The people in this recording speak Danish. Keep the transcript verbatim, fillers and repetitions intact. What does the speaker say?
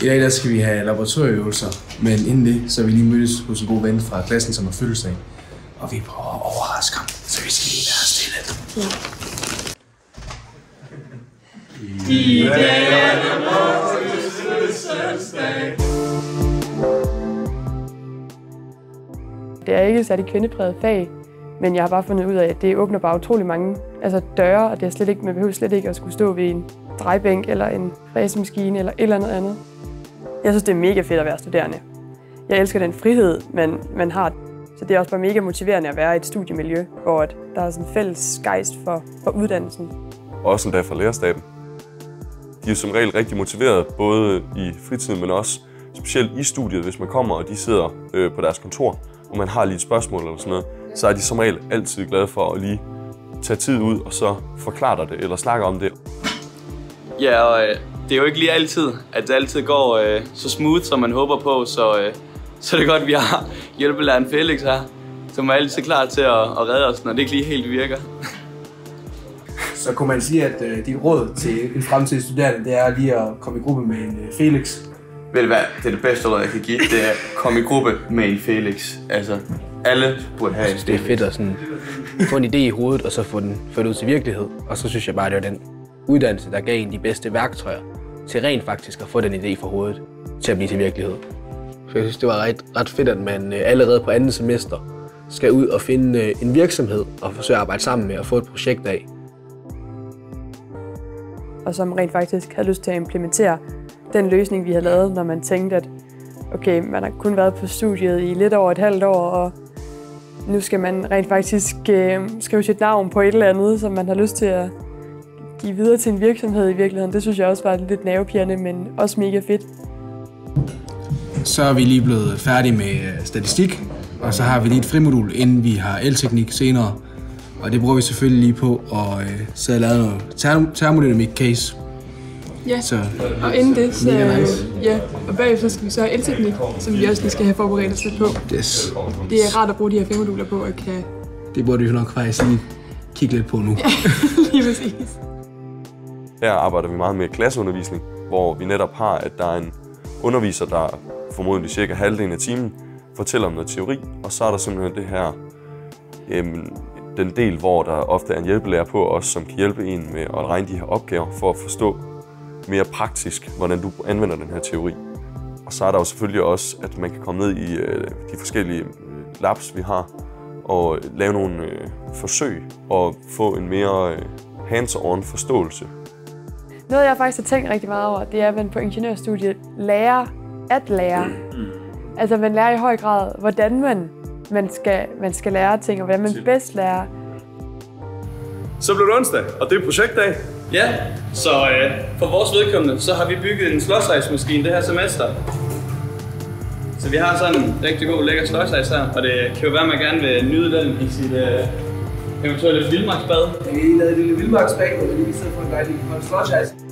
I dag der skal vi have laboratorieøvelser, men inden det, så er vi lige mødtes hos en god ven fra klassen, som har fødselsdag. Og vi prøver at overraske ham, så vi skal lige være stille. Ja. I dag er det vores fødselsdag. Det er ikke et særligt kvindepræget fag, men jeg har bare fundet ud af, at det åbner bare utrolig mange altså døre, og det er slet ikke, man behøver slet ikke at skulle stå ved en drejebænk eller en fræsemaskine eller et eller andet andet. Jeg synes, det er mega fedt at være studerende. Jeg elsker den frihed, man, man har. Så det er også bare mega motiverende at være i et studiemiljø, hvor der er sådan en fælles gejst for, for uddannelsen. Også endda fra lærerstaben. De er som regel rigtig motiveret, både i fritiden, men også specielt i studiet, hvis man kommer, og de sidder øh, på deres kontor, og man har lige et spørgsmål eller sådan noget, så er de som regel altid glade for at lige tage tid ud og så forklare dig det, eller snakke om det. Ja, og øh, det er jo ikke lige altid, at det altid går øh, så smooth, som man håber på, så, øh, så er det godt, at vi har hjælpelæreren Felix her, som er altid klar til at, at redde os, når det ikke lige helt virker. Så kunne man sige, at øh, dit råd til en fremtidig studerende, det er lige at komme i gruppe med en øh, Felix. Ved du hvad, det er det bedste råd, jeg kan give, det er at komme i gruppe med en Felix. Altså, alle burde have en Felix. Det er fedt at sådan, få en idé i hovedet, og så få den ført ud til virkelighed. Og så synes jeg bare, det var den uddannelse, der gav en de bedste værktøjer til rent faktisk at få den idé fra hovedet til at blive til virkelighed. Så jeg synes, det var ret, ret fedt, at man allerede på andet semester skal ud og finde en virksomhed og forsøge at arbejde sammen med og få et projekt af. Og som rent faktisk havde lyst til at implementere den løsning, vi havde lavet, når man tænkte, at okay, man har kun været på studiet i lidt over et halvt år, og nu skal man rent faktisk øh, skrive sit navn på et eller andet, som man har lyst til at give videre til en virksomhed i virkeligheden. Det synes jeg også var lidt nervepirrende, men også mega fedt. Så er vi lige blevet færdige med statistik, og så har vi lige et frimodul, inden vi har elteknik senere. Og det bruger vi selvfølgelig lige på at øh, sidde og lave noget term termodynamik case. Ja, så, og inden det, så, nice. ja, og bagefter skal vi så have elteknik, som vi også lige skal have forberedt os lidt på. Yes. Det er rart at bruge de her fem moduler på, og kan... Det burde vi nok faktisk lige kigge lidt på nu. Ja, lige præcis. Her arbejder vi meget med klasseundervisning, hvor vi netop har, at der er en underviser, der formodentlig cirka halvdelen af timen fortæller om noget teori, og så er der simpelthen det her, jamen, den del, hvor der ofte er en hjælpelærer på os, som kan hjælpe en med at regne de her opgaver for at forstå mere praktisk, hvordan du anvender den her teori. Og så er der jo selvfølgelig også, at man kan komme ned i øh, de forskellige øh, labs, vi har, og lave nogle øh, forsøg og få en mere øh, hands-on forståelse. Noget, jeg faktisk har tænkt rigtig meget over, det er, at man på ingeniørstudiet lærer at lære. Altså, man lærer i høj grad, hvordan man, man, skal, man skal lære ting, og hvordan man bedst lærer. Så blev det onsdag, og det er projektdag. Ja, så øh, for vores vedkommende, så har vi bygget en slåsejsmaskine det her semester. Så vi har sådan en rigtig god, lækker slåsejs her, og det kan jo være, at man gerne vil nyde den i sit øh, eventuelle vildmarksbad. Jeg har lige lavet et lille vildmarksbad, hvor vi lige kan sidde på en dejlig slåsejs.